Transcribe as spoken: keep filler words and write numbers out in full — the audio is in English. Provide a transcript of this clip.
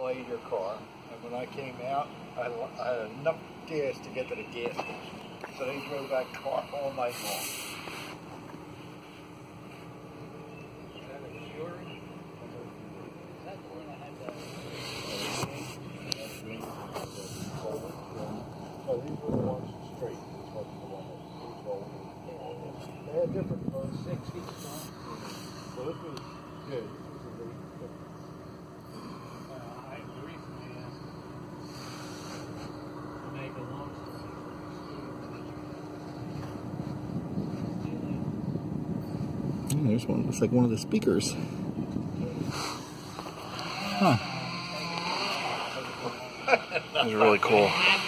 valet your car, and when I came out, I, I had enough gas to get to the gas station. So they drove that car all night long. Is that a Fury? Is that the one that had the... So these were the ones straight. This wasn't the one that was rolling. They had different cars. sixty stuff. So this was good. This was a very good. Uh, I recently asked to make a long story. Oh, there's one. Looks like one of the speakers. Huh. That was really cool.